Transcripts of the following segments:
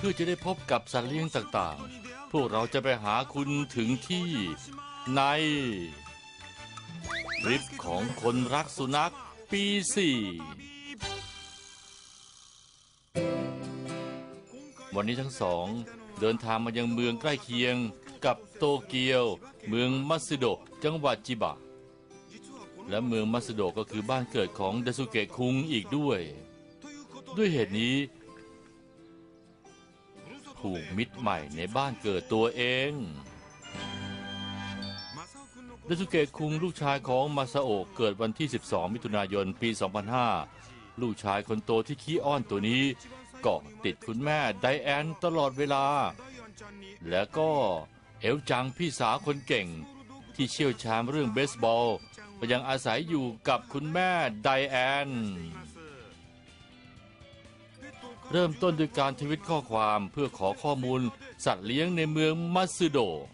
พื่อจะได้พบกับสัตว์เลี้ยงต่างๆพวกเราจะไปหาคุณถึงที่ในทริปของคนรักสุนัขปี 4วันนี้ทั้งสองเดินทางมายังเมืองใกล้เคียงกับโตเกียวเมืองมัตสึโดะจังหวัดจิบะและเมืองมัตสึโดะก็คือบ้านเกิดของไดซุเกะคุงอีกด้วยเหตุนี้ผูกมิตรใหม่ในบ้านเกิดตัวเองไดซุเกะคุงลูกชายของมาซาโอะเกิดวันที่12มิถุนายนปี 2005ลูกชายคนโตที่ขี้อ้อนตัวนี้เกาะติดคุณแม่ไดแอนตลอดเวลาและก็เอลจังพี่สาวคนเก่งที่เชี่ยวชาญเรื่องเบสบอลก็ยังอาศัยอยู่กับคุณแม่ไดแอนเริ่มต้นด้วยการทวิตข้อความเพื่อขอข้อมูลสัตว์เลี้ยงในเมืองมัตสึโดะ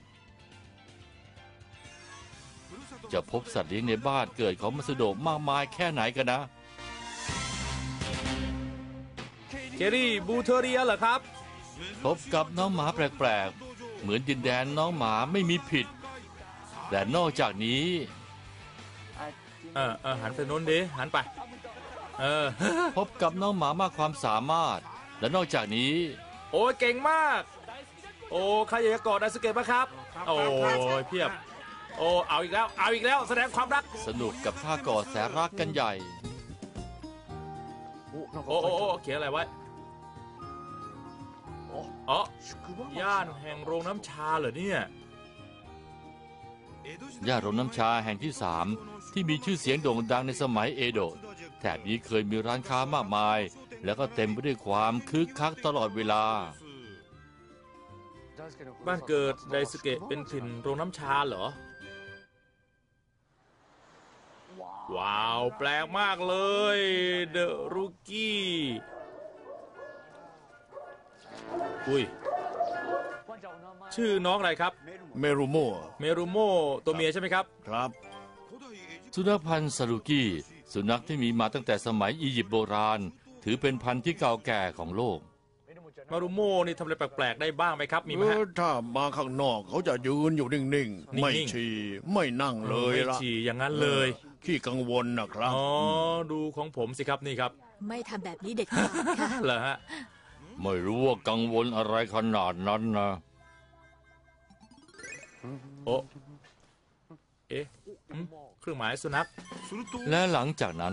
จะพบสัตว์เลี้ยงในบ้านเกิดของมัตสึโดะมากมายแค่ไหนกันนะเครี่บูเทเรียเหรอครับพบกับน้องหมาแปลกๆเหมือนดินแดนน้องหมาไม่มีผิดและนอกจากนี้หันไปโน้นดิหันไปพบกับน้องหมามากความสามารถและนอกจากนี้โอ้เก่งมากโอ้ใครอยากจะกอดไดซุเกะบ้างครับโอ้เพียบโอ้เอาอีกแล้วแสดงความรักสนุกกับท่ากอดแสนรักกันใหญ่โอ้เขียนอะไรไว้ย่านแห่งโรงน้ำชาเหรอเนี่ยย่านโรงน้ำชาแห่งที่3ที่มีชื่อเสียงโด่งดังในสมัยเอโดะแถบนี้เคยมีร้านค้ามากมายแล้วก็เต็มไปด้วยความคึกคักตลอดเวลาบ้านเกิดไดซุเกะเป็นถิ่นโรงน้ำชาเหรอว้าวแปลกมากเลยเดอะรุกี้อุ้ยชื่อน้องอะไรครับเมรุโมตัวเมียใช่ไหมครับครับสุนัขพันธุ์ซารุกิสุนัขที่มีมาตั้งแต่สมัยอียิปต์โบราณถือเป็นพันธุ์ที่เก่าแก่ของโลกมารุโม่นี่ทำอะไรแปลกๆได้บ้างไหมครับมีไหมถ้ามาข้างนอกเขาจะยืนอยู่นิ่งๆไม่ฉี่ไม่นั่งเลยละไม่ฉี่อย่างนั้นเลยขี้กังวลนะครับดูของผมสิครับนี่ครับไม่ทำแบบนี้เด็ดขาดค่ะเหรอฮะไม่รู้ว่ากังวลอะไรขนาดนั้นนะเครื่องหมายสุนัขและหลังจากนั้น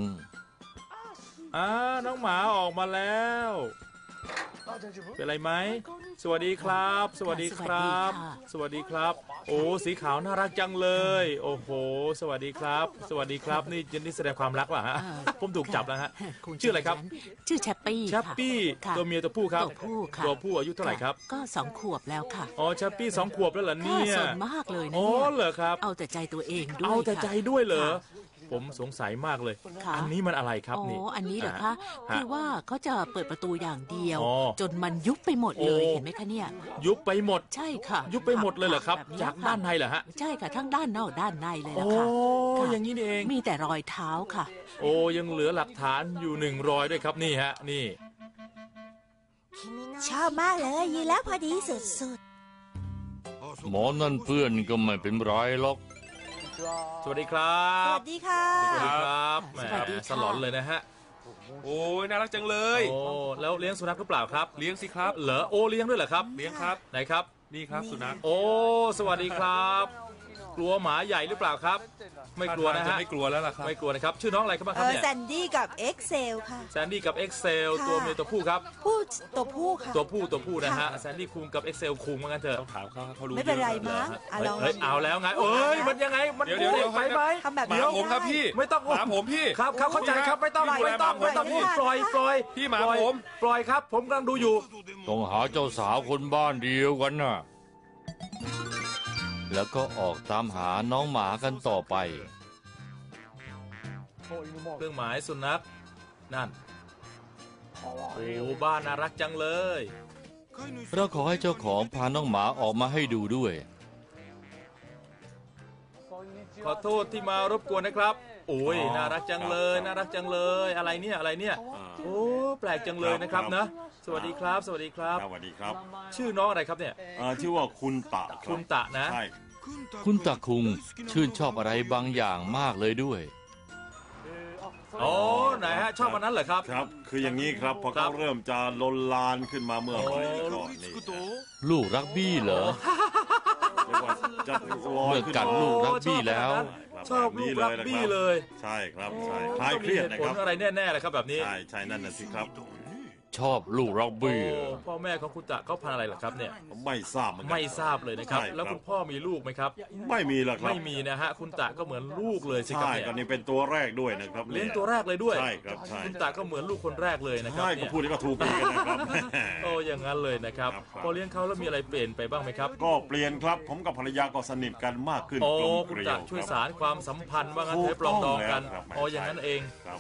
น้องหมาออกมาแล้วเป็นอะไรไหมสวัสดีครับสวัสดีครับสวัสดีครับโอ้สีขาวน่ารักจังเลยโอ้โหสวัสดีครับสวัสดีครับนี่แสดงความรักเหรอฮะผมถูกจับแล้วฮะชื่ออะไรครับชื่อแชปปี้ตัวเมียตัวผู้ครับตัวผู้อายุเท่าไหร่ครับก็2 ขวบแล้วค่ะแชปปี้2 ขวบแล้วเหรอเนี่ยสนมากเลยนะเหรอครับเอาแต่ใจตัวเองด้วยเอาแต่ใจด้วยเหรอผมสงสัยมากเลยอันนี้มันอะไรครับนี่อันนี้เหรอคะคือว่าเขาจะเปิดประตูอย่างเดียวจนมันยุบไปหมดเลยเห็นไหมคะเนี่ยยุบไปหมดใช่ค่ะยุบไปหมดเลยเหรอครับจากด้านในเหรอฮะใช่ค่ะทั้งด้านนอกด้านในเลยละค่ะอย่างนี้เองมีแต่รอยเท้าค่ะยังเหลือหลักฐานอยู่1 รอยด้วยครับนี่ฮะนี่ชอบมากเลยยืนแล้วพอดีสุดหมอนั่นเพื่อนก็ไม่เป็นไรหรอกสวัสดีครับสวัสดีค่ะสวัสดีครับแหมสลอนเลยนะฮะโอ้ยน่ารักจังเลยแล้วเลี้ยงสุนัขหรือเปล่าครับเลี้ยงสิครับเหรอเลี้ยงด้วยเหรอครับเลี้ยงครับไหนครับนี่ครับสุนัขสวัสดีครับกลัวหมาใหญ่หรือเปล่าครับไม่กลัวนะฮะไม่กลัวแล้วล่ะครับไม่กลัวนะครับชื่อน้องอะไรครับครับเนี่ยแซนดี้กับเอ็กเซลค่ะแซนดี้กับเอ็กเซลตัวเมียตัวผู้ครับตัวผู้ค่ะตัวผู้นะฮะแซนดี้คุงกับเอ็กเซลคุงเหมือนกันเถอะต้องถามเขารู้ไม่เป็นไรมั้งเอาแล้วไงมันยังไงมันเดี๋ยวไปไหมทำแบบนี้ผมครับพี่ไม่ต้องหมาผมพี่ครับเข้าใจครับไม่ต้องปล่อยพี่หมาผมปล่อยครับผมกำลังดูอยู่ต้องหาเจ้าสาวคนบ้านเดียวกันน่ะแล้วก็ออกตามหาน้องหมากันต่อไปเครื่องหมายสุนัขนั่นบ้านน่ารักจังเลยเราขอให้เจ้าของพาน้องหมาออกมาให้ดูด้วยขอโทษที่มารบกวนนะครับน่ารักจังเลยอะไรเนี่ยแปลกจังเลยนะครับนะสวัสดีครับ สวัสดีครับสวัสดีครับชื่อน้องอะไรครับเนี่ยชื่อว่าคุณตะรับคุณตะนะใช่คุณตะคุงชื่นชอบอะไรบางอย่างมากเลยด้วยโอ้ไหนฮะชอบมันนั้นเหรอครับครับ คืออย่างนี้ครับพอครัเขาบเริ่มจะลนลานขึ้นมาเมื่อปีก่อนนี่ลูกรักบี้เหรอเรียกว่าจะลอยเมื่อขึ้นกัดมาลูกรักบี้แล้วชอบลูกรักบี้เลยใช่ครับใช่คลายเครียดนะผคลรับอะไรแน่ๆเลยครับแบบนี้ใช่ใช่นั่นน่ะสิครับชอบลูกรักโอ้บี้พ่อแม่ของคุณตะเขาพันธุ์อะไรเหรอครับเนี่ยไม่ทราบเหมือนกัไม่ทราบเลยนะครับใช่ครับแล้วคุณพ่อมีลูกไหมครับไม่มีหรอกครับไม่มีนะฮะคุณตะก็เหมือนลูกเลยสิครับใช่เนี่ยตอนนี้เป็นตัวแรกด้วยนะครับเลี้ยงตัวแรกเลยด้วยใช่ครับใช่คุณตาก็เหมือนลูกคนแรกเลยนะครับใช่ก็เนี่ยพูดนี่ก็ถูกดีกันนะครับโอ้อย่างนั้นเลยนะครับครับพอเลี้ยงเขาแล้วมีอะไรเปลี่ยนไปบ้างไหมครับก็เปลี่ยนครับผมกับภรรยาก็สนิทกันมากขึ้นโอ้กลมเกคุณลียตาว ช่วยสารความสัมพันธ์ว่างั้นเทปลองดองกันถูกต้องแล้วครับโอ้อย่างนั้นเองครับ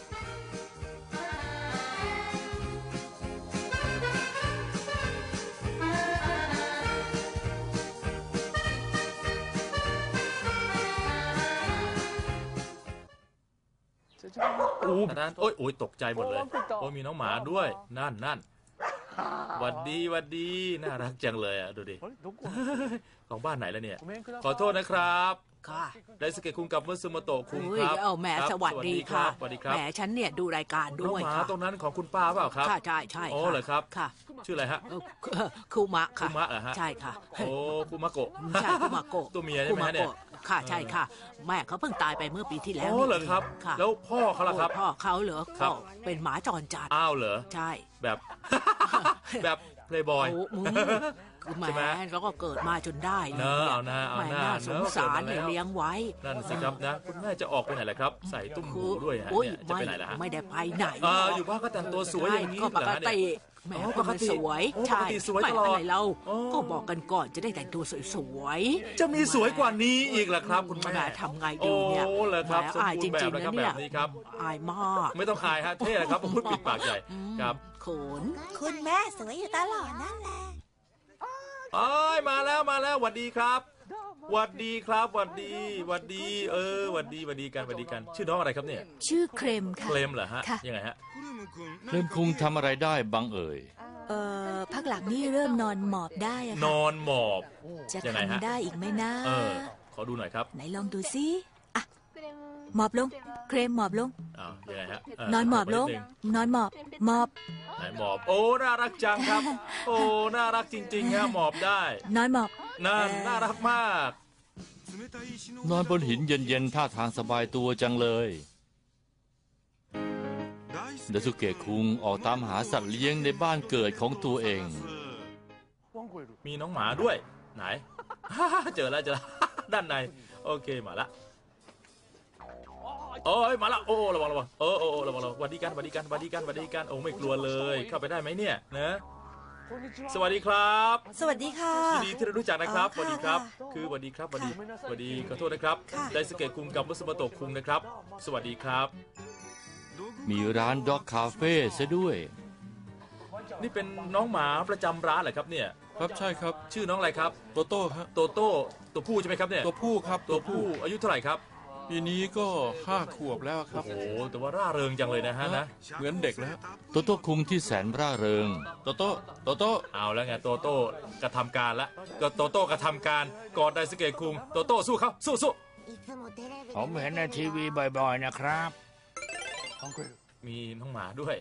นั้นโอ้ยตกใจหมดเลยโอ้ยมีน้องหมาด้วยนั่นหวัดดีหวัดดีน่ารักจังเลยอ่ะดูดิของบ้านไหนแล้วเนี่ยขอโทษนะครับค่ะไดสเกะคุงกับมุสึโมโตะคุงอุ้คยรับเอาแหมครับสวัสดีค่ะสวัสดีครับแหมฉันเนี่ยดูรายการน้องด้วยหมาค่ะตรงนั้นของคุณป้าเปล่าครับค่ะใช่ใช่โอ้ค่ะเหรอครับค่ะชื่ออะไรฮะคูมะค่ะคุมะเหรอฮะใช่ค่ะโอ้คุมะโกะใช่คูมะโกะตัวเมียใช่ไหมฮะเนี่ยคุโกะค่ะใช่ค่ะ แม่เขาเพิ่งตายไปเมื่อปีที่แล้วโอ้เหรอครับค่ะแล้วพ่อเขาล่ะครับพ่อเขาเหรอครัก็บเป็นหมาจรจัดอ้าวเหรอใช่แบบ แบบเพลย์บอยโอ้มึงคือแหมใช่ไหมแล้วก็เกิดมาจนได้เนอะเอาหน้าเอาแหมหน้าน่าสงสารเนอะเนี่ยเลี้ยงไว้นั่นสิครับนะคุณแม่จะออกไปไหนล่ะครับ ใส่ตุ้มหูด้วยฮะโอ้ยเนี่ยจะไปไหนล่ะฮะไม่ได้ไปไหนอยู่บ้านก็แต่งตัวสวยอย่างนี้ก็เหปรอก ฮะเนี่ยติแหมอ๋อก็มันปกติสวยโอ้ใช่ปกติสวยไม่ตลอดอะไรเราอ๋อก็บอกกันก่อนจะได้แต่งตัวสวยๆจะมีสวยกว่านี้อีกเหรอครับ คุณแหแม่ทำไงดีเนี่ยโอ้เหรอครับแหมสมอายบูจรณ์แบริบงๆนะคนะรับแบเนี่ยบนี้ครับอายมากไม่ต้องอายฮะเท่เลยครับผมพูดปิดปากใหญ่ครับเขนคุณแม่สวยอยู่ตลอดนั่นแหละเอ้ยมาแล้วหวัดดีครับหวัดดีครับหวัดดีหวัดดีหวัดดีกันชื่อน้องอะไรครับเนี่ยชื่อเครมค่ะเคลมเหรอฮะค่ะยังไงฮะเคลมคุงทำอะไรได้บังเอ่ยพักหลังนี่เริ่มนอนหมอบได้อะนค่ะอนหมอบจะยังไงฮะทำได้อีกไหมนะขอดูหน่อยครับไหนลองดูซิอ่ะหมอบลง เครมหมอบลงยังไงฮะนอนหมอบลง นอนหมอบ หมอบไหนหมอบ โอ้น่ารักจังครับ โอ้น่ารักจริงๆฮะหมอบได้นอนหมอบนั่นน่ารักมากนอนบนหินเย็นๆท่าทางสบายตัวจังเลยเดซุเกะคุงออกตามหาสัตว์เลี้ยงในบ้านเกิดของตัวเองมีน้องหมาด้วย ไหน เจอแล้ว ด้านใน โอเคมาละโอ้ยมาละโอ้ระวังระวังระวังหวัดดีกันโอ้ไม่กลัวเลย เข้าไปได้ไหมเนี่ยนะสวัสดีครับสวัสดีค่ะยินดีที่ได้รู้จักนะครับอ๋สอวัสดีครับค่ะคือสวัสดีครับสวัสดีขอโทษนะครับค่ะไดสเกะคุงกับมุสโมโตะคุงนะครับ สวัสดีครับมีร้านด็อกคาเฟ่ซะด้วยนี่เป็นน้องหมาประจำร้านเหรอครับเนี่ยครับใช่ครับชื่อน้องอะไรครับโตโต้ครับโตโต้ตัวผู้ใช่ไหมครับเนี่ยตัวผู้ครับตัวผู้อายุเท่าไหร่ครับปีนี้ก็5 ขวบแล้วครับโอ้โหแต่ว่าร่าเริงจังเลยนะฮะนะเหมือนเด็กแล้วโตโต้คุงที่แสนร่าเริงโตโต้โตโต้เอาแล้วไงโตโต้กระทำการแล้วก็โตโต้กระทำการกอดไดสเกะคุงโตโต้สู้เขาสู้ผมเห็นในทีวีบ่อยๆนะครับมีน้องหมาด้วย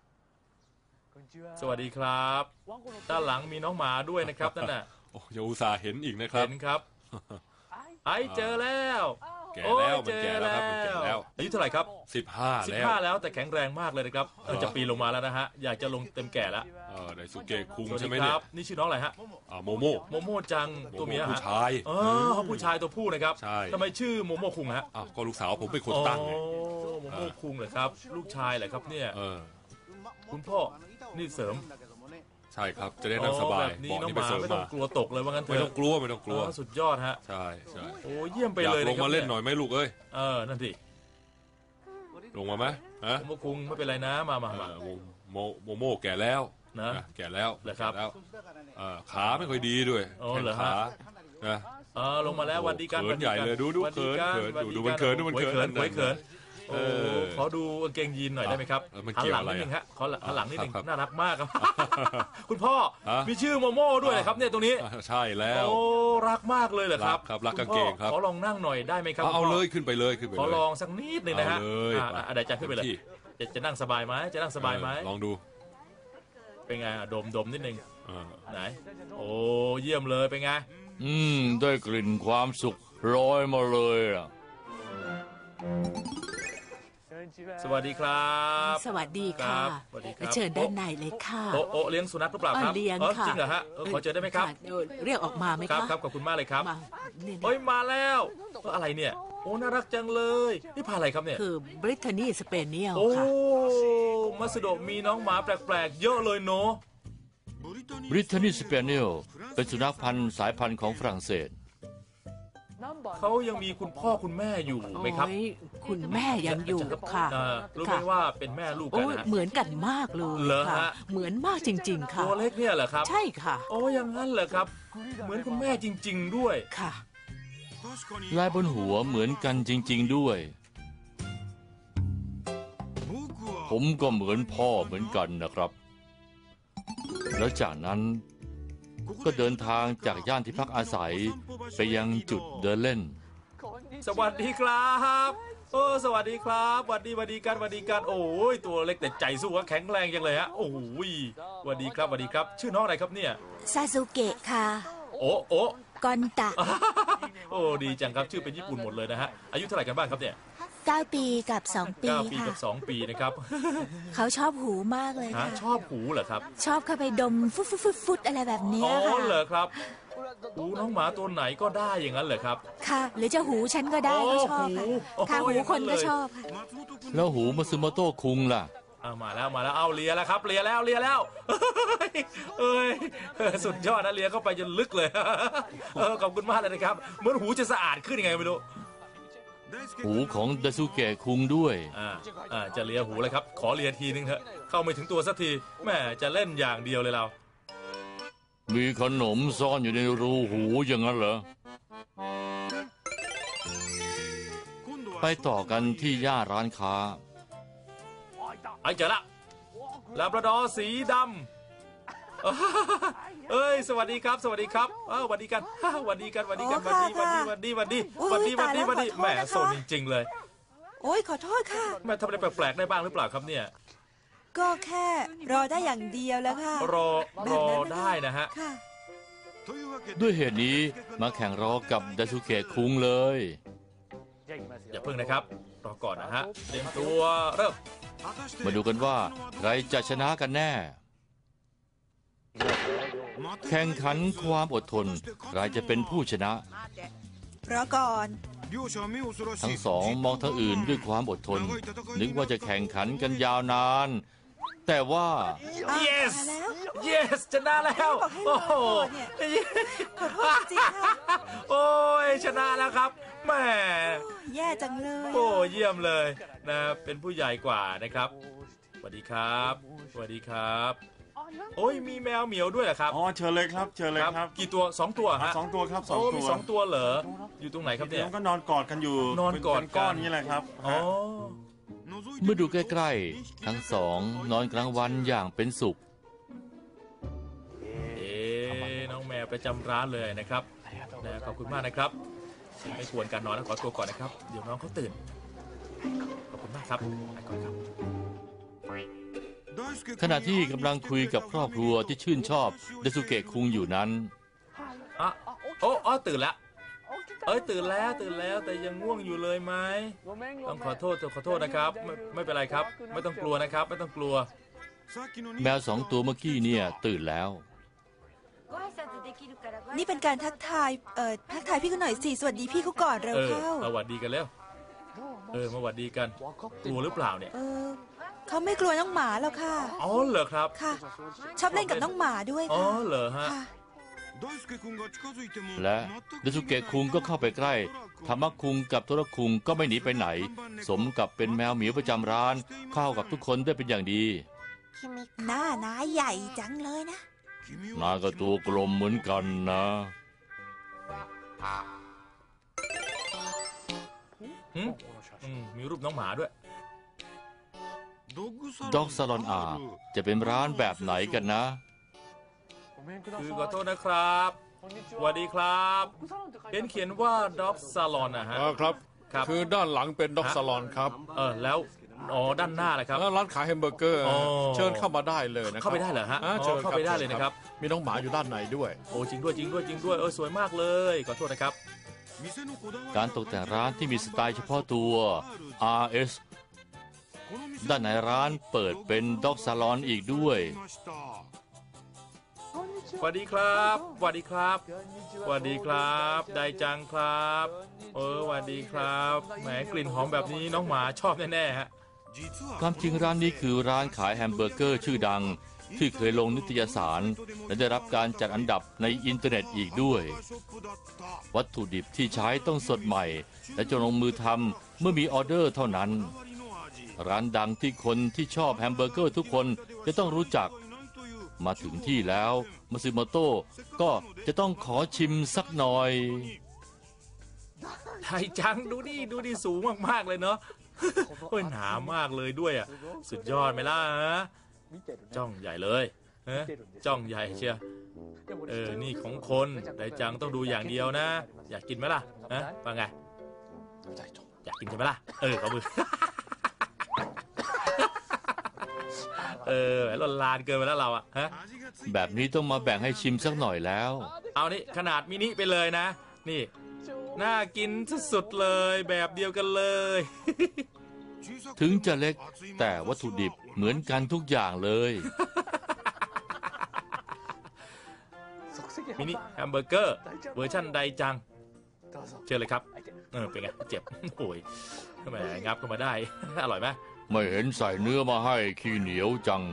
สวัสดีครับด้านหลังมีน้องหมาด้วยนะครับนั่นน่ะโอ้ยอุตส่าห์เห็นอีกนะครับเห็นครับ ไอ้เจอแล้วแก่แล้วโอ้ยมันแก่แล้วครับมันแก่แล้วอายุเท่าไหร่ครับ 15 แล้ว 15แล้วแต่แข็งแรงมากเลยนะครับจะปีนลงมาแล้วนะฮะอยากจะลงเต็มแก่แล้วไดสุเกะคุงสวัสใช่ดีไหมคเนี่รัยบนี่ชื่อน้องอะไรฮะโมโม่โมโม่จังตัวเมียผู้ฮะชายเขาผู้ชายตัวผู้นะครับใช่ทำไมชื่อโมโม่คุงฮะอ้าวก็ลูกสาวผมเป็นคนตั้งไงโมโม่คุงเหรอครับ ลูกชายเหรอครับเนี่ย คุณพ่อนี่เสริมใช่ครับจะได้นั่งสบายแบบนี้เบาะน้องนี่หไปมาเสริมไม่ต้อมางกลัวตกเลยว่างั้นเถไม่อะต้องกลัวไม่ต้องกลัวสุดยอดฮะใช่ใช่โอ้เยี่ยมไปอยากเลยลงมาเล่นหน่อยไหมลูกเอ้ยนั่นสิลงมาไหมฮะโมโม่คุงไม่เป็นไรนะมาโมโม่แก่แล้วนะแก่แล้วเหรอครับแก่แล้วขาไม่ค่อยดีด้วยอ๋อแข้งเหรอฮะขานะลงมาแล้ววันดีกันเขินใหญ่เลยดูวันเขินกัดูมันเขินหวยเขินโอ้ขอดูกางเกงยีนหน่อยได้ไหมครับมันหันเกี่ยวหลังอะไรนิดนึงฮะขอหันหลังนิดนึงครับน่ารักมากครับ คุณพ่อฮะมีชื่อโมโม่ด้วยเหรอครับเนี่ยตรงนี้ใช่แล้วโอ้รักมากเลยเหรอครับรักกางเกงครับณพ่อขอลองนั่งหน่อยได้ไหมครับเอาคุณพ่เลยขึ้นไปเลยขึ้นไปขอเลยลองสักนิดหนึงนะฮะเอาเลยเดี๋ยวจะขึ้นไปเลยที่จะนั่งสบายไหมจะนั่งสบายไหมลองดูเป็นไงดมนิดนึงอ่าไหนโอ้เยี่ยมเลยเป็นไงได้กลิ่นความสุขลอยมาเลยอ่ะสวัสดีครับสวัสดีค่ะสวัสดีครับเชิญด้านในเลยค่ะโอะเลี้ยงสุนัขหรือเปล่าครับเลี้ยงค่ะจริงเหรอฮะขอเจอได้ไหมครับเรียกออกมาไหมครับคะครับขอบคุณมากเลยครับมาเนี่ยนะเฮ้ยมาแล้วอะไรเนี่ยโอ้น่ารักจังเลยนี่พาอะไรครับเนี่ยคือบริทานีสเปเนียลโอ้ค่ะมาสโดะมีน้องหมาแปลกๆเยอะเลยเนาะบริทานีสเปเนียลเป็นสุนัขพันธุ์สายพันธุ์ของฝรั่งเศสเขายังมีคุณพ่อคุณแม่อยู่ไหมครับโอ้ยคุณแม่ยังอยู่ค่ะรู้ไหมว่าเป็นแม่ลูกกันโอ้ยนะเหมือนกันมากเลยเหรอค่ะฮะเหมือนมากจริง ๆ ค่ะตัวเล็กเนี่ยเหรอครับใช่ค่ะโอ้อย่างนั้นเหรอครับ เหมือนคุณแม่จริง ๆ ด้วยค่ะลายบนหัวเหมือนกันจริง ๆด้วย ผมก็เหมือนพ่อเหมือนกันนะครับ แล้วจากนั้นก็เดินทางจากย่านที่พักอาศัยไปยังจุดเดินเล่นสวัสดีครับโอ้สวัสดีครับสวัสดีกันสวัสดีกันโอ้ยตัวเล็กแต่ใจสู้ว่าแข็งแรงจังเลยฮะโอ้ยสวัสดีครับสวัสดีครับ ชื่อน้องอะไรครับเนี่ยซาซูเกะค่ะโอ้โอ้กอนตะโอ้ดีจังครับชื่อเป็นญี่ปุ่นหมดเลยนะฮะอายุเท่าไหร่กันบ้างครับเนี่ย 9 ปีกับ 2 ปี 9 ปีค่ะกับ 2 ปีนะครับเขาชอบหูมากเลยฮะค่ะชอบหูเหรอครับชอบเข้าไปดมฟุดอะไรแบบเนี้อ๋ยอค่ะเหรอครับหูน้องหมาตัวไหนก็ได้อย่างนั้นเหรอครับค่ะ หรือจะหูฉันก็ได้ก็ชอบหูค่ะโอ้ค่ะโหหูคนอย่างนั้นเลยก็ชอบค่ะแล้วหูมาซึโมโตะคุงล่ะมาแล้วเอาเลียแล้วครับเลียแล้วเอ้ยสุดยอดนะเลียเข้าไปจนลึกเลยขอบคุณมากเลยนะครับเหมือนหูจะสะอาดขึ้นยังไงไม่รู้หูของเดซุเกะคุงด้วยจะเลียหูเลยครับขอเลียทีนึงเถอะเข้าไม่ถึงตัวสักทีแม่จะเล่นอย่างเดียวเลยเรามีขนมซ่อนอยู่ในรูหูอย่างนั้นเหรอ ไปต่อกันที่ย่าร้านค้าไอ้เจอละลาบราดอร์สีดำเอ้ยสวัสดีครับสวัสดีครับสวัสดีกันสวัสดีกันสวัสดีกันโอ้ค่ะสวัสดีแหมขอโทษนะคะโซนจริงๆเลยโอ้ยขอโทษค่ะแม่ทำอะไรแปลกๆได้บ้างหรือเปล่าครับเนี่ยก็แค่รอได้อย่างเดียวแล้วค่ะรอแบบนั้นนะคะได้นะฮะค่ะด้วยเหตุนี้มาแข่งรอกับเดซุเกะคุงเลยอย่าเพิ่งนะครับรอก่อนนะฮะเตรียมตัวเริ่มมาดูกันว่าใครจะชนะกันแน่ แข่งขันความอดทนใครจะเป็นผู้ชนะรอก่อนทั้งสองมองทั้งอื่นด้วยความอดทน นึกว่าจะแข่งขันกันยาวนาน แต่ว่า yes มาแล้ว yes ชนะแล้วบอกให้รโอ้อโหก่อนเนี่ย ขอโทษจริงๆค่ะโอ้ยชนะแล้วครับแหมแย่จังเลยโอ้เยี่ยมเลยนะเป็นผู้ใหญ่กว่านะครับสวัสดีครับสวัสดีครับโอ้ยมีแมวเหมียวด้วยเหรอครับอ๋อเชิญเลยครับเชิญเลยครับกี่ตัว2 ตัวฮะสองตัวครับสองโอ้ตัมีว 2 ตัวเหรออยู่ตรงไหนครับเนี่ยแล้วก็นอนกอดกันอยู่นอนกอดกันเป็นก้อนนี่แหละครับอ๋อเมื่อดูใกล้ๆ ทั้งสองนอนกลางวันอย่างเป็นสุขน้องแมวประจำร้านเลยนะครับนะขอบคุณมากนะครับไม่ควรการนอนนะขอตัวก่อนนะครับเดี๋ยวน้องเขาตื่นขอบคุณมากครับไปก่อนครับขณะที่กำลังคุยกับครอบครัวที่ชื่นชอบเดซุเกะคุงอยู่นั้นอ๋อตื่นแล้วตื่นแล้วแต่ยังง่วงอยู่เลยไหมต้องขอโทษนะครับไม่เป็นไรครับ ไม่ต้องกลัวนะครับ ไม่ต้องกลัวแมวสองตัวเมื่อกี้เนี่ยตื่นแล้วนี่เป็นการทักทายพี่เขาหน่อยสิ สวัสดีพี่เขาก่อนเร็วเข้ามาหวัดดีกันแล้วมาหวัดดีกันกลัวหรือเปล่าเนี่ยเขาไม่กลัวน้องหมาหรอกค่ะอ๋อเหรอครับค่ะ ชอบเล่นกับน้องหมาด้วยอ๋อค่ะเหรอฮะค่ะและเดซุเกะคุงก็เข้าไปใกล้ธรรมะคุงกับโทรคุงก็ไม่หนีไปไหน สมกับเป็นแมวเหมียวประจำร้านเข้ากับทุกคนได้เป็นอย่างดีหน้าใหญ่จังเลยนะนายก็ตัวกลมเหมือนกันนะมีรูปน้องหมาด้วยด็อกซาลอนอาจะเป็นร้านแบบไหนกันนะคือขอโทษนะครับสวัสดีครับเห็นเขียนว่าด็อกซาลอนนะฮะครับครับคือด้านหลังเป็นด็อกซาลอนครับแล้วด้านหน้าแหละครับแล้วร้านขายแฮมเบอร์เกอร์อ๋อเชิญเข้ามาได้เลยนะครับเข้าไปได้เหรอฮะเชิญเข้าไปได้เลยนะครับมีน้องหมาอยู่ด้านในด้วยโอ้จริงด้วยจริงด้วยจริงด้วยสวยมากเลยขอโทษนะครับการตกแต่งร้านที่มีสไตล์เฉพาะตัว RS ด้านในร้านเปิดเป็นด็อกซาลอนอีกด้วยสวัสดีครับสวัสดีครับสวัสดีครับไดจังครับสวัสดีครับแหมกลิ่นหอมแบบนี้น้องหมาชอบแน่ๆฮะความจริงร้านนี้คือร้านขายแฮมเบอร์เกอร์ชื่อดังที่เคยลงนิตยสารและได้รับการจัดอันดับในอินเทอร์เน็ตอีกด้วย วัตถุดิบที่ใช้ต้องสดใหม่และจะลงมือทำเมื่อมีออเดอร์เท่านั้น ร้านดังที่คนที่ชอบแฮมเบอร์เกอร์ทุกคนจะต้องรู้จักมาถึงที่แล้วมาซึโมโต้ก็จะต้องขอชิมสักหน่อยไดจังดูดิสูงมากๆเลยเนาะ หนามากเลยด้วยอ่ะสุดยอดไหมล่ะฮะจ้องใหญ่เลยฮะจ้องใหญ่เชียวนี่ของคนไดจังต้องดูอย่างเดียวนะอยากกินไหมล่ะฮะว่าไงอยากกินใช่ไหมล่ะขอมือ ลนลานเกินไปแล้วเราอะฮะแบบนี้ต้องมาแบ่งให้ชิมสักหน่อยแล้วเอานี่ขนาดมินิไปเลยนะนี่น่ากินสุดๆเลยแบบเดียวกันเลยถึงจะเล็กแต่วัตถุดิบเหมือนกันทุกอย่างเลยมินิแฮมเบอร์เกอร์เวอร์ชันไดจังเชิญเลยครับเป็นไงเจ็บโอ้ยแหมงับเข้ามาได้ อร่อยไหมไม่เห็นใส่เนื้อมาให้ขี้เหนียวจัง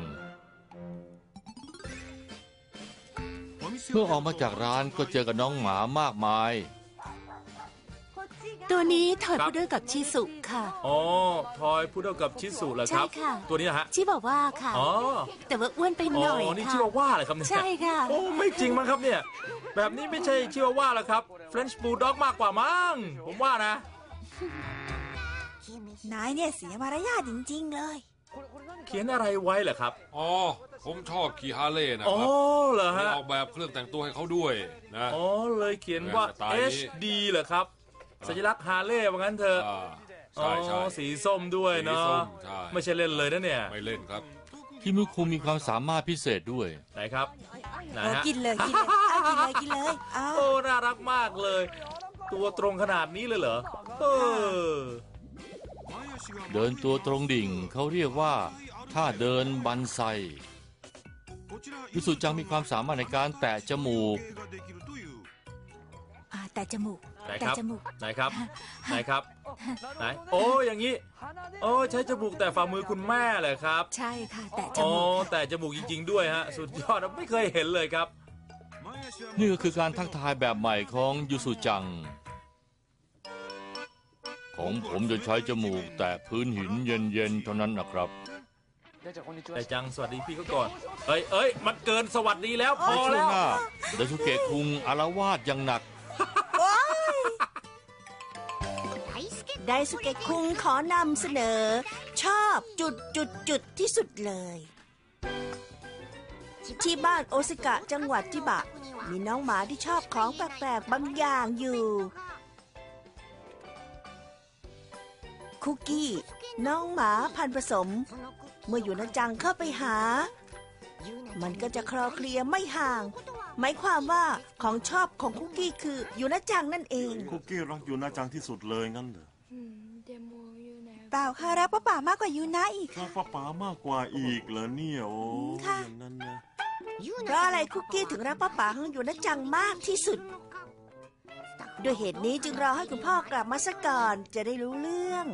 เมื่อออกมาจากร้านก็เจอกับน้องหมามากมายตัวนี้ถอยพุดเดิ้ลกับชิสุค่ะทอยพุดเดิ้ลกับชิสุเหรอครับใช่ค่ะตัวนี้นะฮะชิบาว่าค่ะแต่ว่าอ้วนไปหน่อยค่ะนี่ชิวาว่าเหรอครับเนี่ยใช่ค่ะไม่จริงมั้งครับเนี่ยแบบนี้ไม่ใช่ชิวาว่าแล้วครับเฟรนช์บูลด็อกมากกว่ามั้งผมว่านะนายเนี่ยเสียมารยาทจริงๆเลยเขียนอะไรไว้เหรอครับผมชอบขี่ฮาร์เลย์นะครับเหรอฮะออกแบบเครื่องแต่งตัวให้เขาด้วยนะเลยเขียนว่า HD เหรอครับสัญลักษณ์ฮาร์เลย์ว่างั้นเถอะใช่สีส้มด้วยเนาะไม่ใช่เล่นเลยนะเนี่ยไม่เล่นครับที่มุคุมีความสามารถพิเศษด้วยไหนครับไหนฮะกินเลยกินเลยน่ารักมากเลยตัวตรงขนาดนี้เลยเหรอเดินตัวตรงดิ่งเขาเรียกว่าท่าเดินบันไซยูสุจังมีความสามารถในการแตะจมูกแต่จมูกไหนครับไหนครับไหนอย่างนี้ใช้จมูกแต่ฝ่ามือคุณแม่เลยครับใช่ค่ะแต่จมูกแต่จมูกจริงๆด้วยฮะสุดยอดไม่เคยเห็นเลยครับนี่ก็คือการทักทายแบบใหม่ของยูสุจังของผมจะใช้จมูกแตะพื้นหินเย็นๆเท่านั้นนะครับแต่จังสวัสดีพี่เขาก่อนเอ้ยมันเกินสวัสดีแล้วพอแล้วไดซุเกะคุงอาละวาดอย่างหนักไดซุเกะคุงขอนำเสนอชอบจุดที่สุดเลยที่บ้านโอซากะจังหวัดจิบะมีน้องหมาที่ชอบของแปลกๆบางอย่างอยู่คุกกี้น้องหมาพันธุ์ผสมเมื่ออยู่นะจังเข้าไปหามันก็จะคลอเคลียไม่ห่างหมายความว่าของชอบของคุกกี้คืออยู่นะจังนั่นเองคุกกี้รักอยู่นะจังที่สุดเลยงั้นเหรอเปล่าค่ะรักป้าป๋ามากกว่ายูนะอีกรักป้าป๋ามากกว่าอีกเหรอเนี่ยโอ้อย่างนั้นนะเพราะอะไรคุกกี้ถึงรักป้าป๋าของอยู่นะจังมากที่สุดด้วยเหตุนี้จึงรอให้คุณพ่อกลับมาซะก่อนจะได้รู้เรื่อง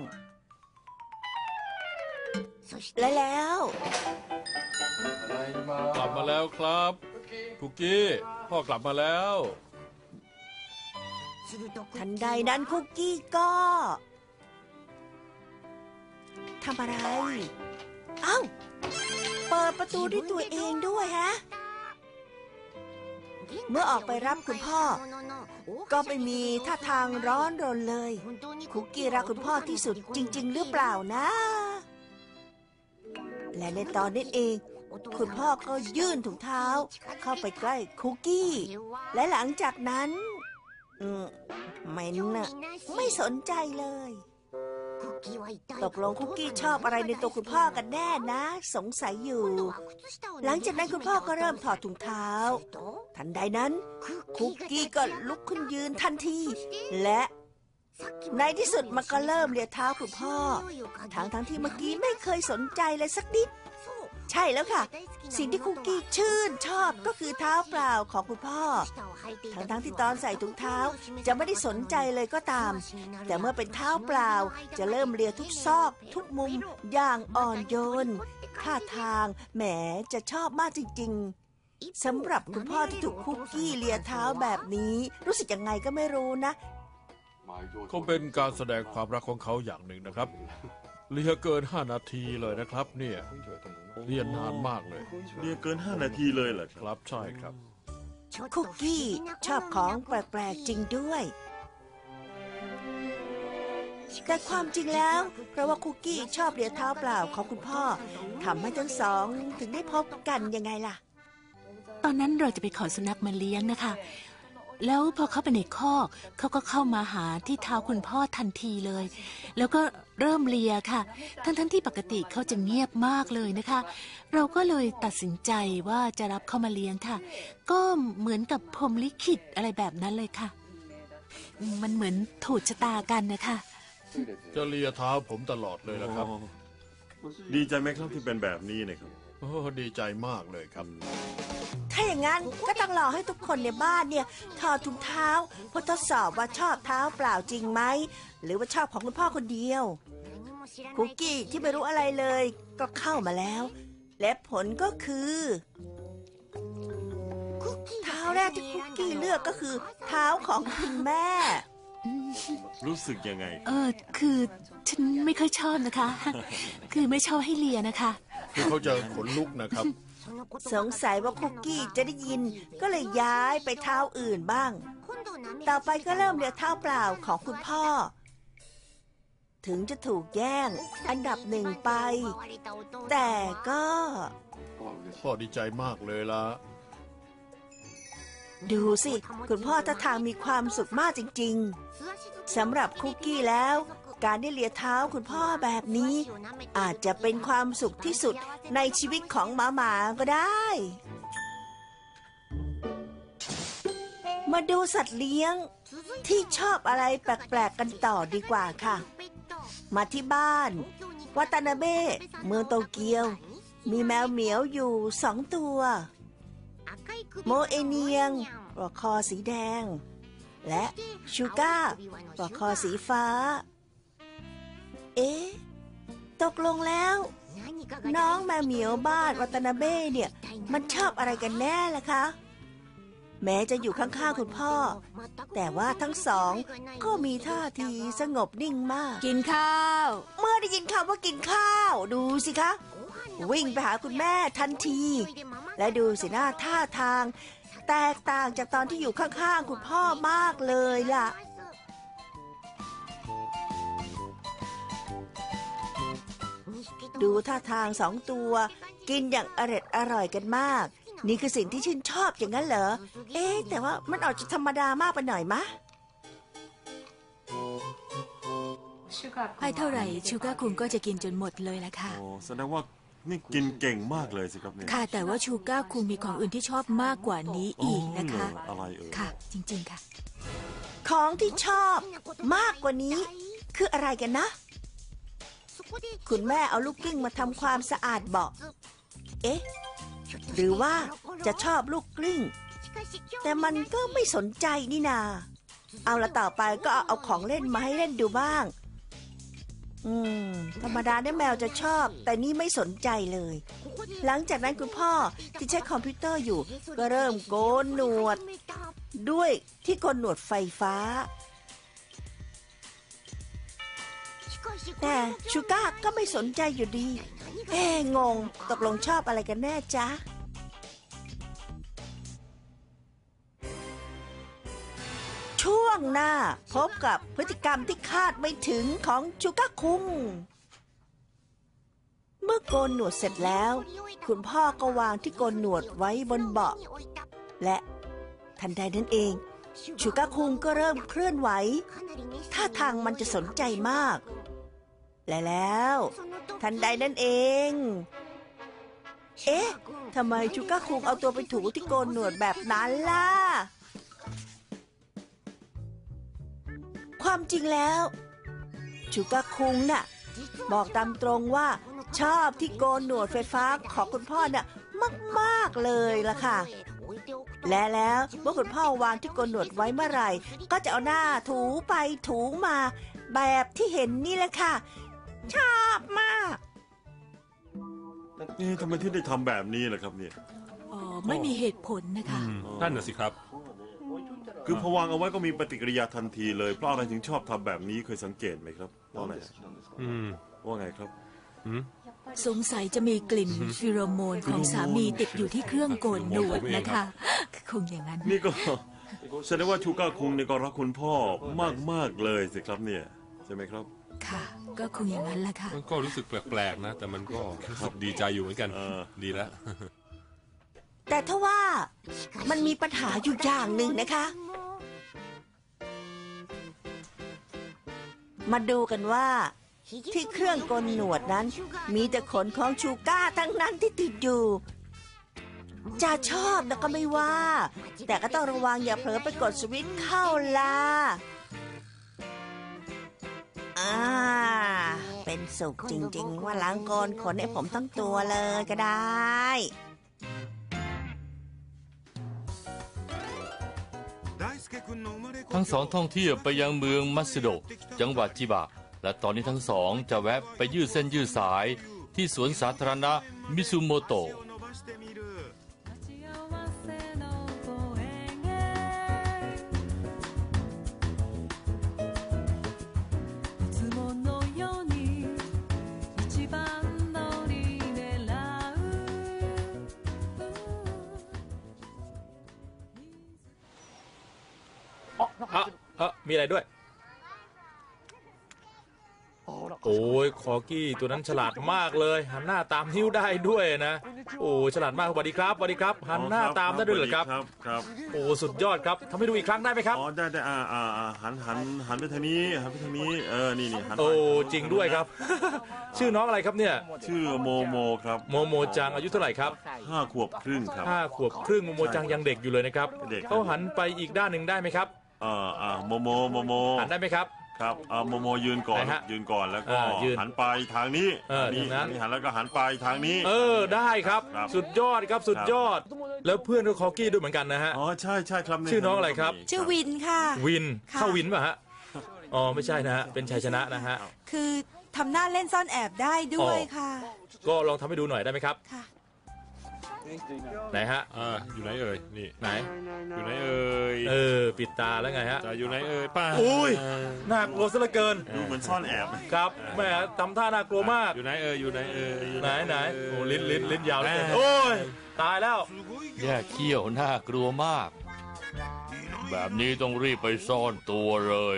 และแล้วกลับมาแล้วครับคุกกี้พ่อกลับมาแล้วทันใดนั้นคุกกี้ก็ทำอะไรเปิดประตูด้วยตัวเองด้วยฮะเมื่อออกไปรับคุณพ่อก็ไม่มีท่าทางร้อนรนเลยคุกกี้รักคุณพ่อที่สุดจริงๆหรือเปล่านะและในตอนนั้นเอง คุณพ่อก็ยื่นถุงเท้าเข้าไปใกล้คุกกี้ และหลังจากนั้นมันน่ะไม่สนใจเลยตกลงคุกกี้ชอบอะไรในตัวคุณพ่อกันแน่นะ สงสัยอยู่ หลังจากนั้นคุณพ่อก็เริ่มถอดถุงเท้าทันใดนั้นคุกกี้ก็ลุกขึ้นยืนทันทีและในที่สุดมันก็เริ่มเลียเท้าคุณพ่อทั้งที่เมื่อกี้ไม่เคยสนใจเลยสักนิดใช่แล้วค่ะสิ่งที่คุกกี้ชื่นชอบก็คือเท้าเปล่าของคุณพ่อทั้งที่ตอนใส่ถุงเท้าจะไม่ได้สนใจเลยก็ตามแต่เมื่อเป็นเท้าเปล่าจะเริ่มเลียทุกซอกทุกมุมอย่างอ่อนโยนท่าทางแหมจะชอบมากจริงๆสำหรับคุณพ่อที่ถูกคุกกี้เลียเท้าแบบนี้รู้สึกยังไงก็ไม่รู้นะคงเป็นการแสดงความรักของเขาอย่างหนึ่งนะครับเลียเกิน5 นาทีเลยนะครับเนี่ยเลียนานมากเลยเรียกเกิน5 นาทีเลยเหรอคครับ รับใช่ครับคุกกี้ชอบของแปลกๆจริงด้วยแต่ความจริงแล้วเพราะว่าคุกกี้ชอบเลียเท้าเปล่าของคุณพ่อทำให้ทั้งสองถึงได้พบกันยังไงล่ะตอนนั้นเราจะไปขอสุนัขมาเลี้ยงนะคะแล้วพอเข้าไปในคอกเขาก็เข้ามาหาที่เท้าคุณพ่อทันทีเลยแล้วก็เริ่มเลียค่ะทั้งที่ปกติเขาจะเงียบมากเลยนะคะเราก็เลยตัดสินใจว่าจะรับเข้ามาเลี้ยงค่ะก็เหมือนกับพรหมลิขิตอะไรแบบนั้นเลยค่ะมันเหมือนถูกชะตากันนะคะจะเลียเท้าผมตลอดเลยละครับดีใจไหมครับที่เป็นแบบนี้นะครับโอ้ดีใจมากเลยครับถ้าอย่างนั้นก็ต้องรอให้ทุกคนในบ้านเนี่ยถอดถุงเท้าเพื่อทดสอบว่าชอบเท้าเปล่าจริงไหมหรือว่าชอบของคุณพ่อคนเดียวคุกกี้ที่ไม่รู้อะไรเลยก็เข้ามาแล้วและผลก็คือเท้าแรกที่คุกกี้เลือกก็คือเท้าของคุณแม่รู้สึกยังไงคือฉันไม่ค่อยชอบนะคะคือไม่ชอบให้เลียนะคะคือเขาจะขนลุกนะครับสงสัยว่าคุกกี้จะได้ยินก็เลยย้ายไปเท้าอื่นบ้างต่อไปก็เริ่มเลียเท้าเปล่าของคุณพ่อถึงจะถูกแย่งอันดับ1ไปแต่ก็พ่อดีใจมากเลยล่ะดูสิคุณพ่อท่าทางมีความสุขมากจริงๆสำหรับคุกกี้แล้วการได้เลียเท้าคุณพ่อแบบนี้อาจจะเป็นความสุขที่สุดในชีวิตของหมาก็ได้มาดูสัตว์เลี้ยงที่ชอบอะไรแปลกๆกันต่อดีกว่าค่ะมาที่บ้านวัตานาเบะเมืองโตเกียวมีแมวเหมียวอยู่2 ตัวโมเอเนียงปลอกคอสีแดงและชูก้าปลอกคอสีฟ้าตกลงแล้วน้องแมวเหมียวบ้านวัตานาเบะเนี่ยมันชอบอะไรกันแน่ล่ะคะแม้จะอยู่ข้างๆคุณพ่อแต่ว่าทั้งสองก็มีท่าทีสงบนิ่งมากกินข้าวเมื่อได้ยินคำว่ากินข้าวดูสิคะวิ่งไปหาคุณแม่ทันทีและดูสิหน้าท่าทางแตกต่างจากตอนที่อยู่ข้างๆคุณพ่อมากเลยล่ะดูท่าทาง2 ตัวกินอย่างอร่อยกันมากนี่คือสิ่งที่ชื่นชอบอย่างนั้นเหรอแต่ว่ามันออกจะธรรมดามากไปหน่อยมะให้เท่าไหร่ชูก้าคุงก็จะกินจนหมดเลยละค่ะแสดงว่านี่กินเก่งมากเลยสิครับเนี่ยค่ะแต่ว่าชูก้าคุงมีของอื่นที่ชอบมากกว่านี้อีกนะคะอะไรค่ะจริงๆค่ะของที่ชอบมากกว่านี้คืออะไรกันนะคุณแม่เอาลูกกลิ้งมาทำความสะอาดเบาะหรือว่าจะชอบลูกกลิ้งแต่มันก็ไม่สนใจนี่นาเอาละต่อไปก็เอาของเล่นมาให้เล่นดูบ้างธรรมดาเนี่ยแมวจะชอบแต่นี่ไม่สนใจเลยหลังจากนั้นคุณพ่อที่ใช้คอมพิวเตอร์อยู่ก็เริ่มโกนหนวดด้วยที่โกนหนวดไฟฟ้าแต่ชูก้าก็ไม่สนใจอยู่ดีงงตกลงชอบอะไรกันแน่จ๊ะช่วงหน้าพบกับพฤติกรรมที่คาดไม่ถึงของชูก้าคุงเมื่อโกนหนวดเสร็จแล้ว คุณพ่อก็วางที่โกนหนวดไว้บนเบาะและทันใดนั้นเองชูก้าคุงก็เริ่มเคลื่อนไหวท่าทางมันจะสนใจมากและแล้วทันใดนั้นเองเอ๊ะทำไมชูก้าคุงเอาตัวไปถูที่โกนหนวดแบบนั้นล่ะความจริงแล้วชูก้าคุงน่ะบอกตามตรงว่าชอบที่โกนหนวดไฟฟ้าของคุณพ่อน่ะมากๆเลยล่ะค่ะและแล้วเมื่อคุณพ่อวางที่โกนหนวดไว้เมื่อไหร่ก็จะเอาหน้าถูไปถูมาแบบที่เห็นนี่แหละค่ะชอบมากนี่ทำไมที่ได้ทำแบบนี้ล่ะครับเนี่ยอ๋อไม่มีเหตุผลนะคะนั่นน่ะสิครับคือพอวางเอาไว้ก็มีปฏิกิริยาทันทีเลยเพราะอะไรถึงชอบทำแบบนี้เคยสังเกตไหมครับว่าไงว่าไงครับสงสัยจะมีกลิ่นฟิโรโมนของสามีติดอยู่ที่เครื่องโกนหนวดนะคะคงอย่างนั้นนี่ก็แสดงว่าชูก้าคุงเนี่ยก็รักคุณพ่อมากๆเลยสิครับเนี่ยใช่ไหมครับค่ะก็คงอย่างนั้นแหละค่ะมันก็รู้สึกแปลกๆนะแต่มันก็รู้สึกดีใจอยู่เหมือนกันดีแล้วแต่ถ้าว่ามันมีปัญหาอยู่อย่างหนึ่งนะคะมาดูกันว่าที่เครื่องโกนหนวดนั้นมีแต่ขนของชูก้าทั้งนั้นที่ติดอยู่จะชอบนะก็ไม่ว่าแต่ก็ต้องระวังอย่าเผลอไปกดสวิตช์เข้าล่ะเป็นสุขจริงๆว่าล้างโกนขนให้ผมทั้งตัวเลยก็ได้ทั้งสองท่องเที่ยวไปยังเมืองมัตสึโดะจังหวัดจิบะและตอนนี้ทั้งสองจะแวะไปยืดเส้นยืดสายที่สวนสาธารณะมิซุโมโตะมีอะไรด้วยโอ้ยคอกี้ตัวนั้นฉลาดมากเลยหันหน้าตามนิ้วได้ด้วยนะโอ้ฉลาดมากสวัสดีครับสวัสดีครับหันหน้าตามได้ด้วยเหรอครับครับโอ้สุดยอดครับทำให้ดูอีกครั้งได้ไหมครับอ๋อได้หันไปทางนี้หันไปทางนี้นี่หันไปโอ้จริงด้วยครับชื่อน้องอะไรครับเนี่ยชื่อโมโมครับโมโมจังอายุเท่าไหร่ครับ 5 ขวบครึ่งครับ 5 ขวบครึ่งโมโมจังยังเด็กอยู่เลยนะครับเขาหันไปอีกด้านหนึ่งได้ไหมครับโมโมหันได้ไหมครับครับโมโมยืนก่อนแล้วก็หันไปทางนี้นี่หันแล้วก็หันไปทางนี้ได้ครับสุดยอดครับสุดยอดแล้วเพื่อนก็คอกี้ด้วยเหมือนกันนะฮะอ๋อใช่ครับชื่อน้องอะไรครับชื่อวินค่ะวินเข้าวินป่ะฮะอ๋อไม่ใช่นะฮะเป็นชัยชนะนะฮะคือทำหน้าเล่นซ่อนแอบได้ด้วยค่ะก็ลองทำให้ดูหน่อยได้ไหมครับค่ะไหนฮะอยู่ไหนเอ่ยนี่ไหนอยู่ไหนเอ่ยปิดตาแล้วไงฮะจะอยู่ไหนเอ่ยป้าอุ้ยน่ากลัวซะเหลือเกินดูเหมือนซ่อนแอบครับแหมทำท่าน่ากลัวมากอยู่ไหนเอ่ยอยู่ไหนเอ่ยไหนโอ้ลิ้นยาวเลยโอ้ยตายแล้วแย่เขี้ยวน่ากลัวมากแบบนี้ต้องรีบไปซ่อนตัวเลย